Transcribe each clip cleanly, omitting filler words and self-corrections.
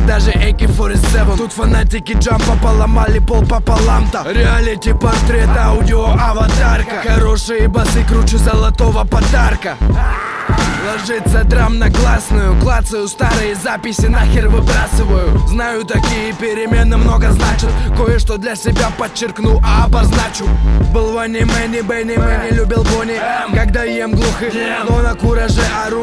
даже AK-47. Тут фанатики джампа поломали пол пополам-то. Реалити, портрет, аудио, аватарка. Хорошие басы круче золотого подарка. Ложится драм на гласную, клацаю старые записи, нахер выбрасываю. Знаю, такие перемены много значат. Кое-что для себя подчеркну, а обозначу. Был в аниме, Бенни Мэнни, любил Бонни. Когда ем глухо, но на кураже ору.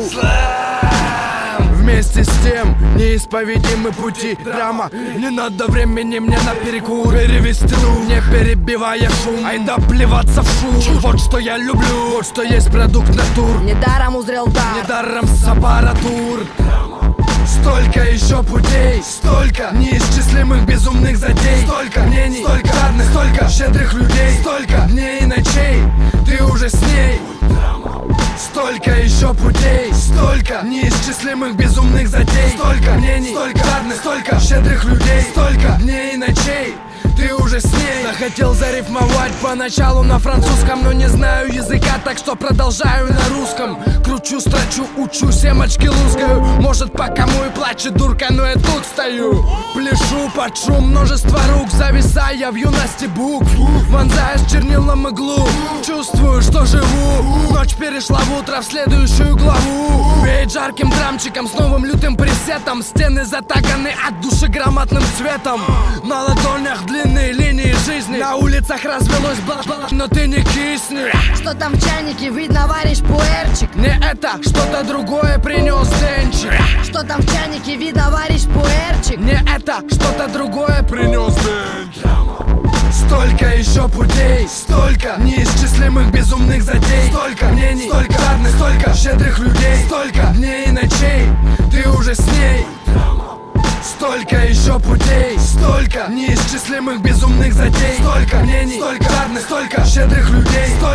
Вместе с тем неисповедимы пути. Драма, не надо времени мне на перекур. Перевести, не перебивая шум. Айда плеваться в шум. Вот что я люблю, вот что есть продукт натур. Недаром узрел дар, недаром с аппаратур. Столько еще путей, столько неисчислимых безумных затей. Столько мнений, столько жадных, столько щедрых людей. Столько дней и ночей, ты уже с ней. Столько еще путей, столько неисчислимых безумных затей. Столько мнений, столько жадных, столько щедрых людей. Столько дней и ночей, ты уже с ней. Захотел зарифмовать поначалу на французском, но не знаю языка, так что продолжаю на русском. Кручу, строчу, учу, семечки лузгаю. Может, по кому и плачет дурка, но я тут стою. Пляшу под шум множество рук, зависая в юности букв. Вонзаясь чернилом иглу, чувствую, что живу. Ночь перешла в утро, в следующую главу. Веет жарким драмчиком с новым лютым пресетом. Стены затаганы от души громадным цветом. На ладонях длинные линии жизни. На улицах развелось бла-бла, но ты не кисни. Что там в чайнике, видно, варишь пуэрчик. Не это, что-то другое принес Денчик. Что там в чайнике, видно, варишь пуэрчик. Не это, что-то другое принес Денчик. Столько еще путей, столько неисчислимых безумных затей. Столько мнений, столько жадных, столько щедрых людей. Столько дней и ночей, ты уже с ней. Столько еще путей, столько неисчислимых безумных затей. Столько мнений, столько жадных, столько щедрых людей.